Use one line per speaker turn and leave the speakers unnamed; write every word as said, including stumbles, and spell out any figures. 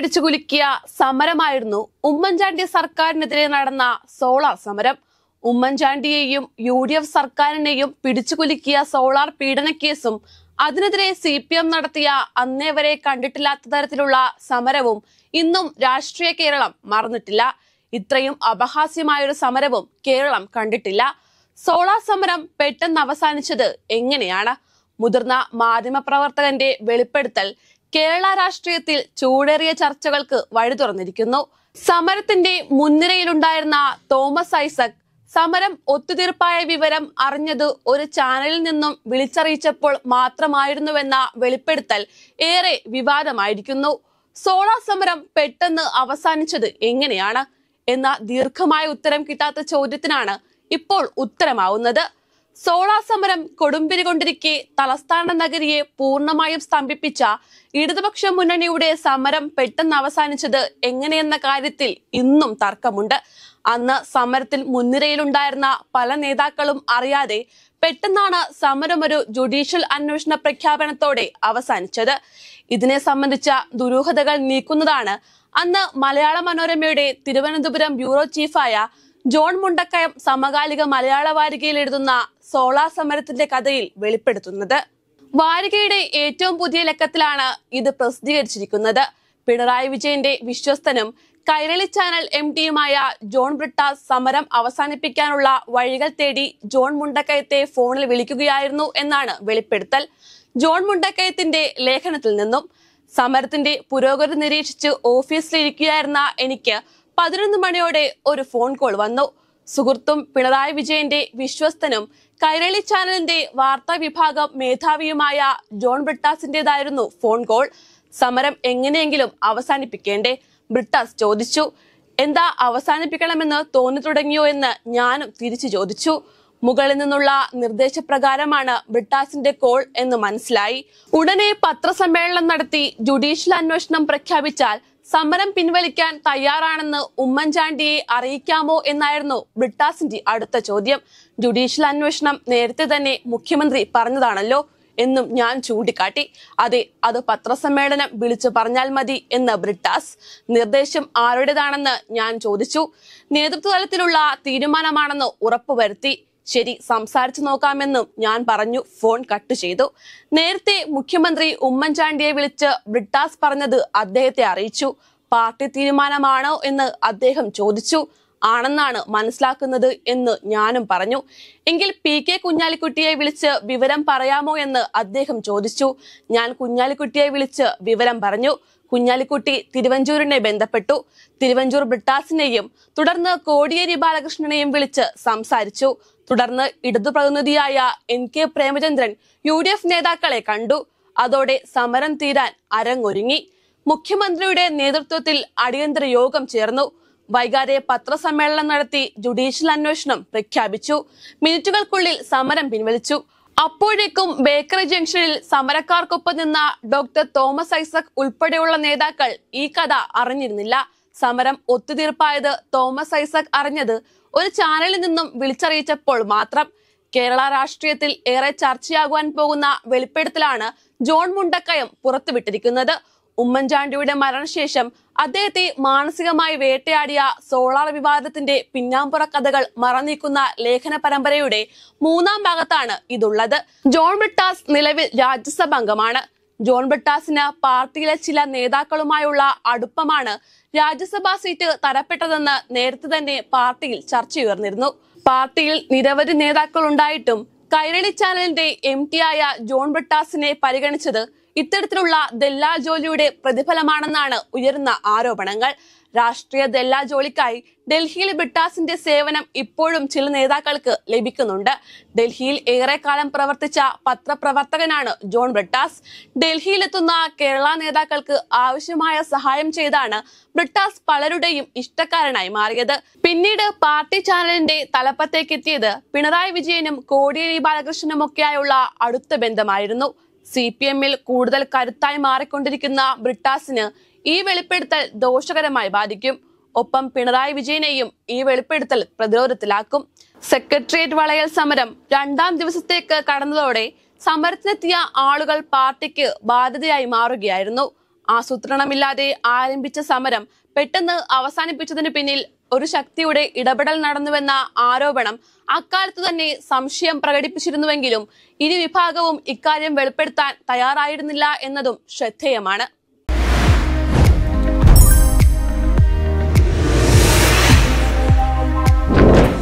പിടിച്ചുകുലുക്കിയ സമരമായിരുന്നു ഉമ്മൻചാണ്ടി സർക്കാരിനെതിരെ നടന്ന സോളാർ സമരം. ഉമ്മൻചാണ്ടിയെയും യു ഡി എഫ് സർക്കാരിനെയും പിടിച്ചുകുലുക്കിയ സോളാർ പീഡനക്കേസും അതിനെതിരെ സി പി എം നടത്തിയ അന്നേ വരെ കണ്ടിട്ടില്ലാത്ത തരത്തിലുള്ള സമരവും ഇന്നും രാഷ്ട്രീയ കേരളം മറന്നിട്ടില്ല. ഇത്രയും അപഹാസ്യമായൊരു സമരവും കേരളം കണ്ടിട്ടില്ല. സോളാർ സമരം പെട്ടെന്ന് അവസാനിച്ചത് എങ്ങനെയാണ്? മുതിർന്ന മാധ്യമപ്രവർത്തകന്റെ വെളിപ്പെടുത്തൽ കേരള രാഷ്ട്രീയത്തിൽ ചൂടേറിയ ചർച്ചകൾക്ക് വഴി തുറന്നിരിക്കുന്നു. സമരത്തിന്റെ മുൻനിരയിലുണ്ടായിരുന്ന തോമസ് ഐസക് സമരം ഒത്തുതീർപ്പായ വിവരം അറിഞ്ഞത് ഒരു ചാനലിൽ നിന്നും വിളിച്ചറിയിച്ചപ്പോൾ മാത്രമായിരുന്നുവെന്ന വെളിപ്പെടുത്തൽ ഏറെ വിവാദമായിരിക്കുന്നു. സോളാർ സമരം പെട്ടെന്ന് അവസാനിച്ചത് എങ്ങനെയാണ് എന്ന ദീർഘമായ ഉത്തരം കിട്ടാത്ത ചോദ്യത്തിനാണ് ഇപ്പോൾ ഉത്തരമാവുന്നത്. സോളാർ സമരം കൊടുമ്പിരി കൊണ്ടിരിക്കെ തലസ്ഥാന നഗരിയെ പൂർണ്ണമായും സ്തംഭിപ്പിച്ച ഇടതുപക്ഷ മുന്നണിയുടെ സമരം പെട്ടെന്ന് അവസാനിച്ചത് എങ്ങനെയെന്ന കാര്യത്തിൽ ഇന്നും തർക്കമുണ്ട്. അന്ന് സമരത്തിൽ മുൻനിരയിലുണ്ടായിരുന്ന പല നേതാക്കളും അറിയാതെ പെട്ടെന്നാണ് സമരം ഒരു ജുഡീഷ്യൽ അന്വേഷണ പ്രഖ്യാപനത്തോടെ അവസാനിച്ചത്. ഇതിനെ സംബന്ധിച്ച ദുരൂഹതകൾ നീക്കുന്നതാണ് അന്ന് മലയാള മനോരമയുടെ തിരുവനന്തപുരം ബ്യൂറോ ചീഫായ ജോൺ മുണ്ടക്കയം സമകാലിക മലയാള വാരികയിൽ എഴുതുന്ന സോളാർ സമരത്തിന്റെ കഥയിൽ വെളിപ്പെടുത്തുന്നത്. വാരികയുടെ ഏറ്റവും പുതിയ ലക്കത്തിലാണ് ഇത് പ്രസിദ്ധീകരിച്ചിരിക്കുന്നത്. പിണറായി വിജയന്റെ വിശ്വസ്തനും കൈരളി ചാനൽ എം ഡിയുമായ ജോൺ ബ്രിട്ടാസ് സമരം അവസാനിപ്പിക്കാനുള്ള വഴികൾ തേടി ജോൺ മുണ്ടക്കയത്തെ ഫോണിൽ വിളിക്കുകയായിരുന്നു എന്നാണ് വെളിപ്പെടുത്തൽ. ജോൺ മുണ്ടക്കയത്തിന്റെ ലേഖനത്തിൽ നിന്നും സമരത്തിന്റെ പുരോഗതി നിരീക്ഷിച്ച് ഓഫീസിലിരിക്കുകയായിരുന്ന എനിക്ക് പതിനൊന്ന് മണിയോടെ ഒരു ഫോൺ കോൾ വന്നു. സുഹൃത്തും പിണറായി വിജയന്റെ വിശ്വസ്തനും കൈരളി ചാനലിന്റെ വാർത്താ വിഭാഗം മേധാവിയുമായ ജോൺ ബ്രിട്ടാസിന്റേതായിരുന്നു ഫോൺ കോൾ. സമരം എങ്ങനെയെങ്കിലും അവസാനിപ്പിക്കേണ്ടേ? ബ്രിട്ടാസ് ചോദിച്ചു. എന്താ അവസാനിപ്പിക്കണമെന്ന് തോന്നി തുടങ്ങിയോ എന്ന് ഞാനും തിരിച്ചു ചോദിച്ചു. മുകളിൽ നിന്നുള്ള നിർദ്ദേശപ്രകാരമാണ് ബ്രിട്ടാസിന്റെ കോൾ എന്ന് മനസ്സിലായി. ഉടനെ പത്രസമ്മേളനം നടത്തി ജുഡീഷ്യൽ അന്വേഷണം പ്രഖ്യാപിച്ചാൽ സമരം പിൻവലിക്കാൻ തയ്യാറാണെന്ന് ഉമ്മൻചാണ്ടിയെ അറിയിക്കാമോ എന്നായിരുന്നു ബ്രിട്ടാസിന്റെ അടുത്ത ചോദ്യം. ജുഡീഷ്യൽ അന്വേഷണം നേരത്തെ തന്നെ മുഖ്യമന്ത്രി പറഞ്ഞതാണല്ലോ എന്നും ഞാൻ ചൂണ്ടിക്കാട്ടി. അതെ, അത് പത്രസമ്മേളനം വിളിച്ചു പറഞ്ഞാൽ മതി എന്ന് ബ്രിട്ടാസ്. നിർദ്ദേശം ആരുടേതാണെന്ന് ഞാൻ ചോദിച്ചു. നേതൃത്വതലത്തിലുള്ള തീരുമാനമാണെന്ന് ഉറപ്പുവരുത്തി. ശരി, സംസാരിച്ചു നോക്കാമെന്നും ഞാൻ പറഞ്ഞു. ഫോൺ കട്ട് ചെയ്തു. നേരത്തെ മുഖ്യമന്ത്രി ഉമ്മൻചാണ്ടിയെ വിളിച്ച് ബ്രിട്ടാസ് പറഞ്ഞത് അദ്ദേഹത്തെ അറിയിച്ചു. പാർട്ടി തീരുമാനമാണോ എന്ന് അദ്ദേഹം ചോദിച്ചു. ആണെന്നാണ് മനസ്സിലാക്കുന്നത് എന്ന് ഞാനും പറഞ്ഞു. എങ്കിൽ പി കെ കുഞ്ഞാലിക്കുട്ടിയെ വിളിച്ച് വിവരം പറയാമോ എന്ന് അദ്ദേഹം ചോദിച്ചു. ഞാൻ കുഞ്ഞാലിക്കുട്ടിയെ വിളിച്ച് വിവരം പറഞ്ഞു. കുഞ്ഞാലിക്കുട്ടി തിരുവഞ്ചൂരിനെ ബന്ധപ്പെട്ടു. തിരുവഞ്ചൂർ ബ്രിട്ടാസിനെയും തുടർന്ന് കോടിയേരി ബാലകൃഷ്ണനെയും വിളിച്ച് സംസാരിച്ചു. തുടർന്ന് ഇടതു പ്രതിനിധിയായ N K Premachandran U D F നേതാക്കളെ കണ്ടു. അതോടെ സമരം തീരാൻ അരങ്ങൊരുങ്ങി. മുഖ്യമന്ത്രിയുടെ നേതൃത്വത്തിൽ അടിയന്തര യോഗം ചേർന്നു. വൈകാതെ പത്രസമ്മേളനം നടത്തി ജുഡീഷ്യൽ അന്വേഷണം പ്രഖ്യാപിച്ചു. മിനിറ്റുകൾക്കുള്ളിൽ സമരം പിൻവലിച്ചു. അപ്പോഴേക്കും ബേക്കറി ജംഗ്ഷനിൽ സമരക്കാർക്കൊപ്പം നിന്ന ഡോക്ടർ തോമസ് ഐസക് ഉൾപ്പെടെയുള്ള നേതാക്കൾ ഈ കഥ അറിഞ്ഞിരുന്നില്ല. സമരം ഒത്തുതീർപ്പായത് തോമസ് ഐസക് അറിഞ്ഞത് ഒരു ചാനലിൽ നിന്നും വിളിച്ചറിയിച്ചപ്പോൾ മാത്രം. കേരള രാഷ്ട്രീയത്തിൽ ഏറെ ചർച്ചയാകുവാൻ പോകുന്ന വെളിപ്പെടുത്തലാണ് ജോൺ മുണ്ടക്കയം പുറത്തുവിട്ടിരിക്കുന്നത്. ഉമ്മൻചാണ്ടിയുടെ മരണശേഷം അദ്ദേഹത്തെ മാനസികമായി വേട്ടയാടിയ സോളാർ വിവാദത്തിന്റെ പിന്നാമ്പുറ കഥകൾ മറനീക്കുന്ന ലേഖന പരമ്പരയുടെ മൂന്നാം ഭാഗത്താണ് ഇതുള്ളത്. ജോൺ ബ്രിട്ടാസ് നിലവിൽ രാജ്യസഭ അംഗമാണ്. ജോൺ ബ്രിട്ടാസിന് പാർട്ടിയിലെ ചില നേതാക്കളുമായുള്ള അടുപ്പമാണ് രാജ്യസഭാ സീറ്റ് തരപ്പെട്ടതെന്ന് നേരത്തെ തന്നെ പാർട്ടിയിൽ ചർച്ചയുയർന്നിരുന്നു. പാർട്ടിയിൽ നിരവധി നേതാക്കൾ ഉണ്ടായിട്ടും കൈരളി ചാനലിന്റെ എം ടി ആയ ജോൺ ബ്രിട്ടാസിനെ പരിഗണിച്ചത് ഇത്തരത്തിലുള്ള ദല്ലാൽ ജോലിയുടെ പ്രതിഫലമാണെന്നാണ് ഉയരുന്ന ആരോപണങ്ങൾ. രാഷ്ട്രീയ ദല്ലാൽ ജോലിക്കായി ഡൽഹിയിൽ ബ്രിട്ടാസിന്റെ സേവനം ഇപ്പോഴും ചില നേതാക്കൾക്ക് ലഭിക്കുന്നുണ്ട്. ഡൽഹിയിൽ ഏറെക്കാലം പ്രവർത്തിച്ച പത്രപ്രവർത്തകനാണ് ജോൺ ബ്രിട്ടാസ്. ഡൽഹിയിലെത്തുന്ന കേരള നേതാക്കൾക്ക് ആവശ്യമായ സഹായം ചെയ്താണ് ബ്രിട്ടാസ് പലരുടെയും ഇഷ്ടക്കാരനായി മാറിയത്. പിന്നീട് പാർട്ടി ചാനലിന്റെ തലപ്പത്തേക്ക് എത്തിയത് പിണറായി വിജയനും കോടിയേരി ബാലകൃഷ്ണനുമൊക്കെയായുള്ള അടുത്ത ബന്ധമായിരുന്നു. സി പി എമ്മിൽ കൂടുതൽ കരുത്തായി മാറിക്കൊണ്ടിരിക്കുന്ന ബ്രിട്ടാസിന് ഈ വെളിപ്പെടുത്തൽ ദോഷകരമായി ബാധിക്കും. ഒപ്പം പിണറായി വിജയനെയും ഈ വെളിപ്പെടുത്തൽ പ്രതിരോധത്തിലാക്കും. സെക്രട്ടേറിയറ്റ് വളയൽ സമരം രണ്ടാം ദിവസത്തേക്ക് കടന്നതോടെ സമരത്തിനെത്തിയ ആളുകൾ പാർട്ടിക്ക് ബാധ്യതയായി മാറുകയായിരുന്നു. ആസൂത്രണമില്ലാതെ ആരംഭിച്ച സമരം പെട്ടെന്ന് അവസാനിപ്പിച്ചതിന് പിന്നിൽ ഒരു ശക്തിയുടെ ഇടപെടൽ നടന്നുവെന്ന ആരോപണം അക്കാലത്ത് തന്നെ സംശയം പ്രകടിപ്പിച്ചിരുന്നുവെങ്കിലും ഇരു വിഭാഗവും ഇക്കാര്യം വെളിപ്പെടുത്താൻ തയ്യാറായിരുന്നില്ല എന്നതും ശ്രദ്ധേയമാണ്.